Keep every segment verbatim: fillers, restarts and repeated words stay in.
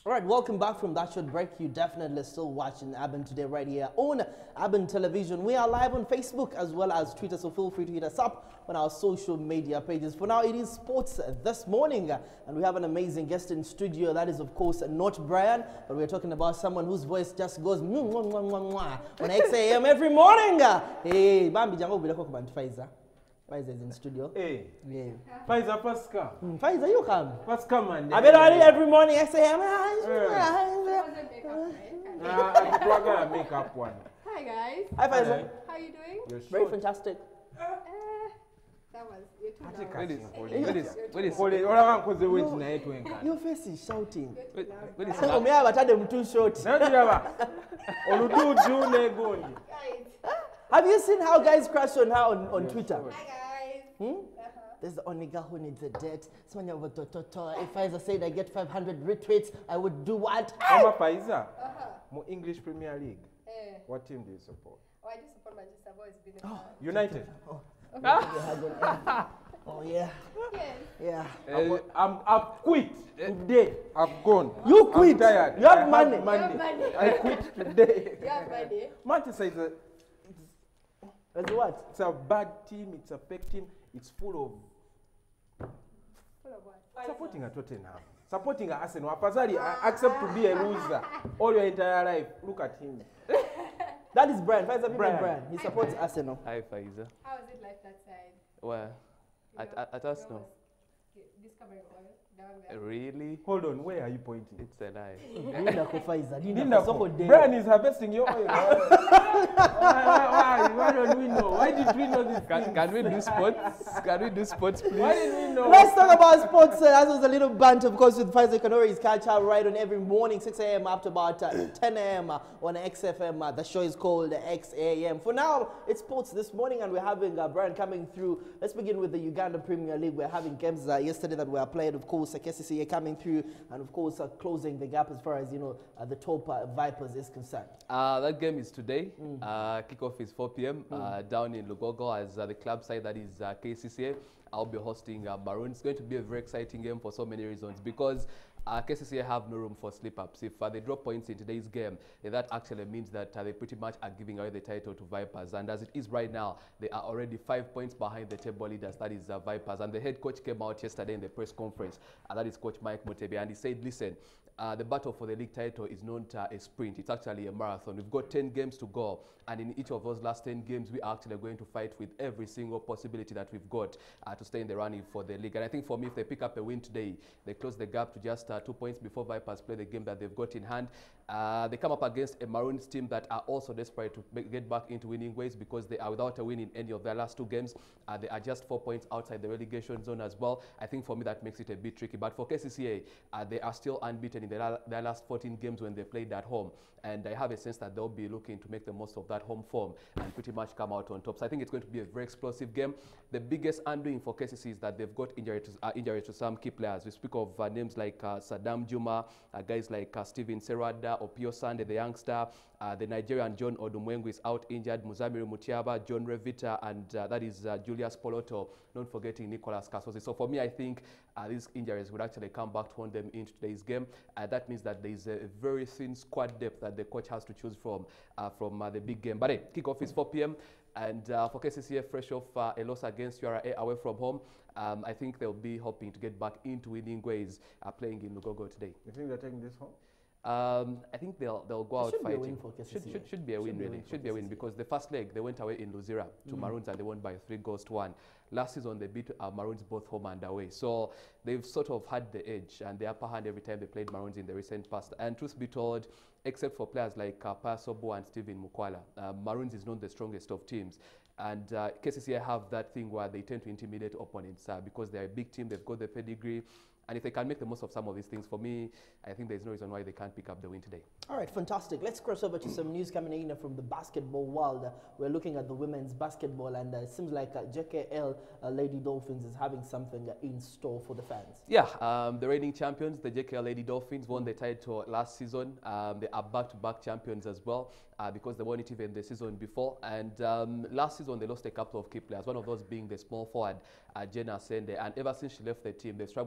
All right, welcome back from that short break. You definitely still watching Aben Today right here on Aben Television. We are live on Facebook as well as Twitter, so feel free to hit us up on our social media pages. For now, it is sports this morning, and we have an amazing guest in studio. That is, of course, not Brian, but we're talking about someone whose voice just goes mwah, mwah, mwah, mwah, mwah, on X A M every morning. Hey, Bambi Jango Bilako Kubantu Faiza. Faiza is in studio. Hey. Yeah. Faiza Pascal. Mm, Faiza, you come. Pascal, man. I bet already every morning X A M. I'm going to make up one. Hi guys. Hi Faiza. How are you doing? You're Very short. fantastic. Uh, that was you're too Ati loud. kasi. What is what is Kole, ora wankoze wait na yetu enka. Your face is shouting. You're too loud. what is So, me have a them too short. Na ndaba. Olududu ne gondi. Guys. Have you seen how guys crash on her on, on Twitter? Hi guys. Hmm? Uh-huh. There's the only girl who needs a date. Someone over to to to. If I said I get five hundred retweets, I would do what? Mama Faiza. Uh-huh. Mo English Premier League. Eh. What team do you support? Oh, I do support Manchester. I've always been a fan. United. Oh, oh yeah, Yes. yeah. I'm, I'm, I've quit today. I've gone. You I'm quit? tired. You have I money? You have money. I quit today. You have money. Manchester is a, it's, That's what? it's a bad team. It's a fake team. It's full of Full of what? supporting a Tottenham. Supporting a Arsenal. Apazali, I accept to be a loser all your entire life. Look at him. That is Brian. Faiza people Brian. Brian. He supports Arsenal. Hi Faiza. How is it like that side? Well, at, You know, at, at you us no. almost get- Discovering oil down there. Really? Hold on, where are you pointing? It's a lie. Linda ko Faiza. Linda Linda, ko soko de. Brian is harvesting your oil. why, why, why, why don't we know? Why did we know this? Can, can we do sports? Can we do sports, please? Why did we know? Let's talk about sports. Uh, as was a little bant, of course, with Faiza. You can always catch her right on every morning, six A M up to about uh, ten A M uh, on X F M. Uh, the show is called uh, X A M. For now, it's sports this morning, and we're having uh, Brian coming through. Let's begin with the Uganda Premier League. We're having games uh, yesterday that were played. Of course, uh, K C C A coming through, and of course, uh, closing the gap as far as you know uh, the top uh, Vipers is concerned. Uh, that game is today. Uh, kickoff is four P M uh, down in Lugogo as uh, the club side, that is uh, K C C A. I'll be hosting uh, Maroon. It's going to be a very exciting game for so many reasons because uh, K C C A have no room for slip-ups. If uh, they drop points in today's game, then that actually means that uh, they pretty much are giving away the title to Vipers. And as it is right now, they are already five points behind the table leaders, that is uh, Vipers. And the head coach came out yesterday in the press conference, and that is Coach Mike Mutebi, and he said, listen, Uh, the battle for the league title is not uh, a sprint, it's actually a marathon. We've got ten games to go, and in each of those last ten games, we are actually going to fight with every single possibility that we've got uh, to stay in the running for the league. And I think for me, if they pick up a win today, they close the gap to just uh, two points before Vipers play the game that they've got in hand. Uh, they come up against a Maroons team that are also desperate to make, get back into winning ways because they are without a win in any of their last two games. Uh, they are just four points outside the relegation zone as well. I think for me, that makes it a bit tricky. But for K C C A, uh, they are still unbeaten in the la their last fourteen games when they played at home. And I have a sense that they'll be looking to make the most of that home form and pretty much come out on top. So I think it's going to be a very explosive game. The biggest undoing for K C C is that they've got injury to, uh, injury to some key players. We speak of uh, names like uh, Saddam Juma, uh, guys like uh, Steven Serada, Opio Sande, the youngster, uh, the Nigerian John Odumwengu is out injured, Muzamiru Mutiaba, John Revita, and uh, that is uh, Julius Poloto, not forgetting Nicolas Kasosi. So for me, I think uh, these injuries would actually come back to haunt them in today's game. Uh, that means that there is a very thin squad depth that the coach has to choose from uh, from uh, the big game. But hey, kickoff is four P M And uh, for K C C A, fresh off uh, a loss against U R A away from home, um, I think they'll be hoping to get back into winning ways uh, playing in Lugogo today. You think they're taking this home? Um, I think they'll they'll go It out should be a fighting. win for K C C A. Should, should, should be a Should win be a really. win for Should be a win K C C A. because the first leg they went away in Luzira to Mm. Maroons and they won by three goals to one. Last season they beat uh, Maroons both home and away. So they've sort of had the edge and the upper hand every time they played Maroons in the recent past. And truth be told, except for players like uh, Pasobo and Steven Mukwala, uh, Maroons is not the strongest of teams. And uh, K C C A have that thing where they tend to intimidate opponents uh, because they're a big team, they've got the pedigree. And if they can make the most of some of these things, for me, I think there's no reason why they can't pick up the win today. All right, fantastic. Let's cross over to some news coming in from the basketball world. Uh, we're looking at the women's basketball, and uh, it seems like uh, J K L uh, Lady Dolphins is having something uh, in store for the fans. Yeah, um, the reigning champions, the J K L Lady Dolphins, won the title last season. Um, they are back-to-back champions as well uh, because they won it even the season before. And um, last season, they lost a couple of key players, one of those being the small forward, uh, Jenna Sende. And ever since she left the team, they've struggled to find some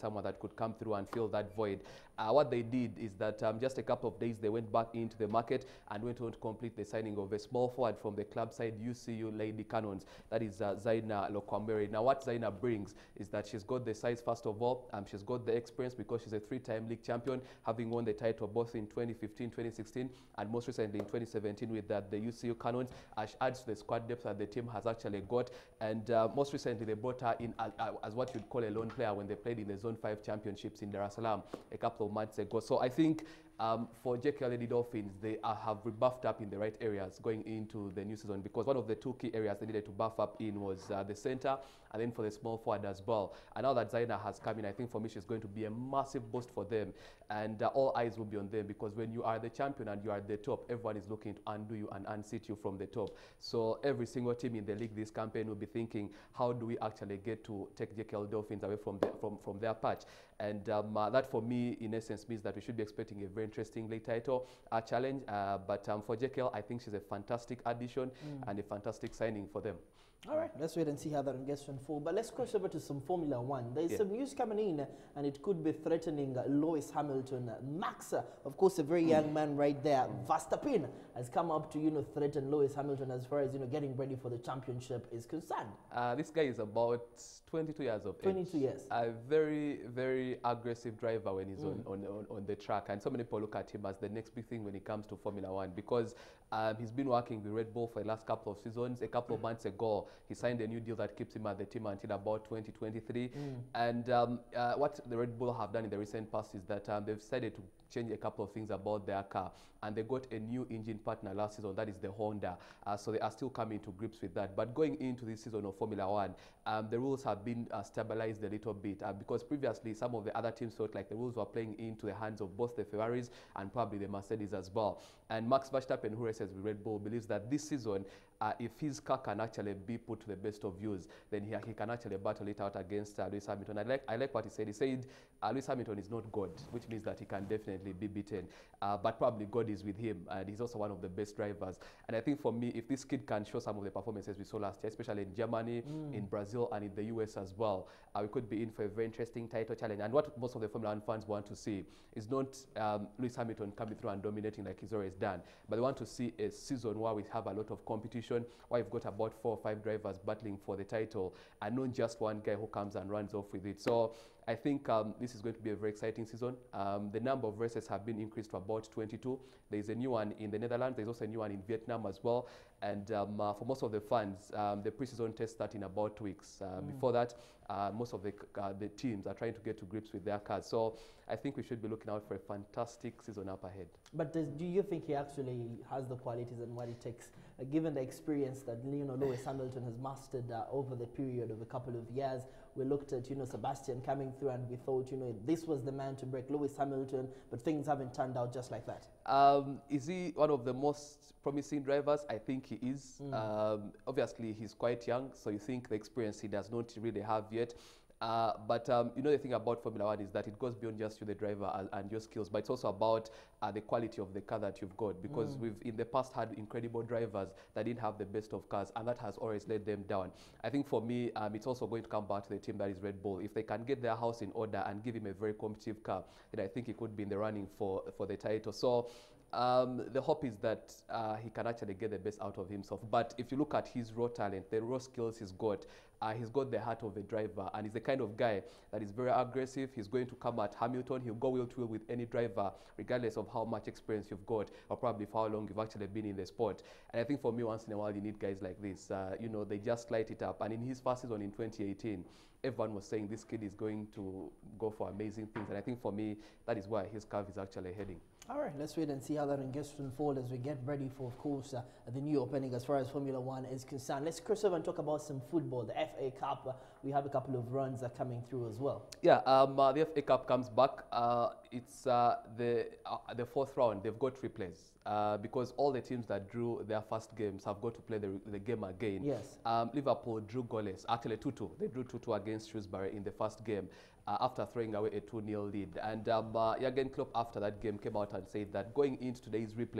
someone that could come through and fill that void. Uh, what they did is that um, just a couple of days they went back into the market and went on to complete the signing of a small forward from the club side, U C U Lady Cannons. That is uh, Zaina Lokwamere. Now what Zaina brings is that she's got the size first of all, um, she's got the experience because she's a three-time league champion, having won the title both in twenty fifteen, twenty sixteen, and most recently in twenty seventeen with that, the U C U Cannons. Uh, she adds to the squad depth that the team has actually got, and uh, most recently they brought her in as, uh, as what you'd call a lone player when they played in the Zone five Championships in Dar es Salaam a couple of months ago. So I think Um, for J K L Lady Dolphins, they uh, have rebuffed up in the right areas going into the new season, because one of the two key areas they needed to buff up in was uh, the center, and then for the small forward as well. And now that Zaina has come in, I think for me she's going to be a massive boost for them, and uh, all eyes will be on them, because when you are the champion and you are at the top, everyone is looking to undo you and unseat you from the top. So every single team in the league this campaign will be thinking, how do we actually get to take J K L Dolphins away from, the, from, from their patch? And um, uh, that for me, in essence, means that we should be expecting a very interesting league title uh, challenge. Uh, but um, for J K L, I think she's a fantastic addition mm. and a fantastic signing for them. All right, let's wait and see how that gets to unfold. But let's cross over to some Formula One. There's yeah. some news coming in, and it could be threatening uh, Lewis Hamilton. Max, uh, of course, a very young man right there. Verstappen has come up to, you know, threaten Lewis Hamilton as far as, you know, getting ready for the championship is concerned. Uh, this guy is about twenty-two years of twenty-two age. years. A very, very aggressive driver when he's Mm. on, on, on the track. And so many people look at him as the next big thing when it comes to Formula One, because um, he's been working with Red Bull for the last couple of seasons. A couple of months ago, he signed a new deal that keeps him at the team until about twenty twenty-three. Mm. And um, uh, what the Red Bull have done in the recent past is that um, they've decided to change a couple of things about their car, and they got a new engine partner last season, that is the Honda. Uh, so they are still coming to grips with that. But going into this season of Formula One, um, the rules have been uh, stabilized a little bit, uh, because previously some of the other teams felt like the rules were playing into the hands of both the Ferraris and probably the Mercedes as well. And Max Verstappen, who races with Red Bull, believes that this season, uh, if his car can actually be put to the best of use, then he, he can actually battle it out against uh, Lewis Hamilton. I like, I like what he said. He said uh, Lewis Hamilton is not God, which means that he can definitely be beaten. Uh, but probably God is with him, and he's also one of the best drivers. And I think for me, if this kid can show some of the performances we saw last year, especially in Germany, mm. in Brazil, and in the U S as well, uh, we could be in for a very interesting title challenge. And what most of the Formula One fans want to see is not um, Lewis Hamilton coming through and dominating like he's always done, but they want to see a season where we have a lot of competition, where we've got about four or five drivers battling for the title, and not just one guy who comes and runs off with it. So I think um, this is going to be a very exciting season. Um, the number of races have been increased to about twenty-two. There is a new one in the Netherlands. There's also a new one in Vietnam as well. And um, uh, for most of the fans, um, the pre-season tests start in about two weeks. Uh, mm. Before that, uh, most of the, uh, the teams are trying to get to grips with their cars. So I think we should be looking out for a fantastic season up ahead. But does, do you think he actually has the qualities and what it takes, uh, given the experience that, you know, Lewis Hamilton has mastered uh, over the period of a couple of years? We looked at, you know, Sebastian coming through, and we thought, you know, this was the man to break Lewis Hamilton, but things haven't turned out just like that. Um, is he one of the most promising drivers? I think he is. Mm. Um, obviously, he's quite young, so you think the experience he does not really have yet. Uh, but um, you know, the thing about Formula One is that it goes beyond just you, the driver, and, and your skills, but it's also about uh, the quality of the car that you've got, because mm. we've in the past had incredible drivers that didn't have the best of cars, and that has always let them down. I think for me, um, it's also going to come back to the team that is Red Bull. If they can get their house in order and give him a very competitive car, then I think he could be in the running for, for the title. So Um, the hope is that uh, he can actually get the best out of himself. But if you look at his raw talent, the raw skills he's got, uh, he's got the heart of a driver, and he's the kind of guy that is very aggressive. He's going to come at Hamilton. He'll go wheel to wheel with any driver, regardless of how much experience you've got, or probably for how long you've actually been in the sport. And I think for me, once in a while, you need guys like this. Uh, you know, they just light it up. And in his first season in twenty eighteen, everyone was saying this kid is going to go for amazing things. And I think for me, that is where his curve is actually heading. All right, let's wait and see how that gets to unfold as we get ready for, of course, uh, the new opening as far as Formula One is concerned. Let's cross over and talk about some football. The F A Cup, uh, we have a couple of runs that are coming through as well. Yeah, um, uh, the F A Cup comes back. Uh, it's uh, the uh, the fourth round. They've got replays uh, because all the teams that drew their first games have got to play the, the game again. Yes. Um, Liverpool drew goalless, actually two two. They drew two two against Shrewsbury in the first game. Uh, after throwing away a two nil lead. And um, uh, Jurgen Klopp, after that game, came out and said that going into today's replay,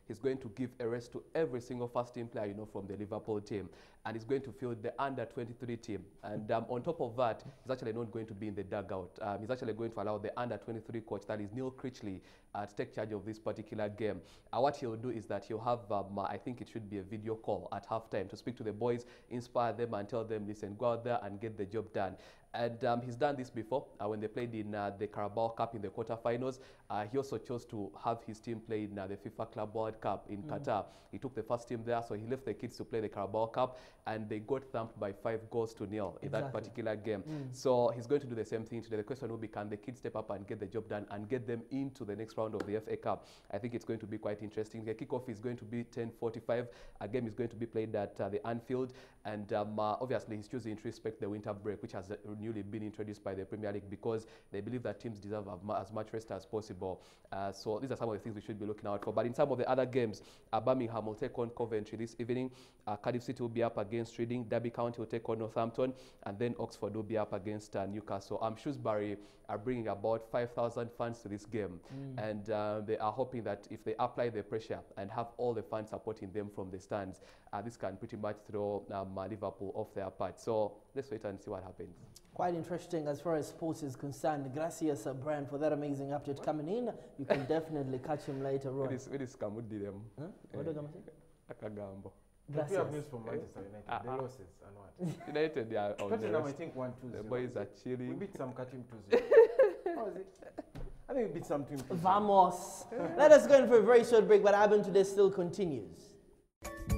he's going to give a rest to every single first team player, you know, from the Liverpool team. And he's going to field the under twenty-three team. And um, on top of that, he's actually not going to be in the dugout. Um, he's actually going to allow the under twenty-three coach, that is Neil Critchley, uh, to take charge of this particular game. Uh, what he'll do is that he'll have, um, uh, I think it should be a video call at halftime to speak to the boys, inspire them and tell them, listen, go out there and get the job done. And um, he's done this before uh, when they played in uh, the Carabao Cup in the quarterfinals. Uh, he also chose to have his team play in uh, the FIFA Club World Cup in mm. Qatar. He took the first team there, so he left the kids to play the Carabao Cup, and they got thumped by five goals to nil in exactly. that particular game. Mm. So he's going to do the same thing today. The question will be, can the kids step up and get the job done and get them into the next round of the F A Cup? I think it's going to be quite interesting. The kickoff is going to be ten forty-five. A game is going to be played at uh, the Anfield, and um, uh, obviously he's choosing to respect the winter break, which has uh, newly been introduced by the Premier League, because they believe that teams deserve as much rest as possible. Uh, so these are some of the things we should be looking out for. But in some of the other games, uh, Birmingham will take on Coventry this evening. Uh, Cardiff City will be up against Reading. Derby County will take on Northampton, and then Oxford will be up against uh, Newcastle. Um, Shrewsbury are bringing about five thousand fans to this game, mm. and uh, they are hoping that if they apply the pressure and have all the fans supporting them from the stands, uh, this can pretty much throw um, uh, Liverpool off their part. So let's wait and see what happens. Quite interesting as far as sports is concerned. Gracias, uh, Brian, for that amazing update coming in. You can definitely catch him later on. It is, it is Kamudi them. Huh? What do you say? Akagambo. Gracias. We have news from Manchester United. Uh, the losses and what? United, they are on the Tottenham, I think one two zero. The boys are chilling. We beat some Katim two zero. How was it? I think we beat some team two zero. Vamos. Let us go in for a very short break, but Aben today still continues.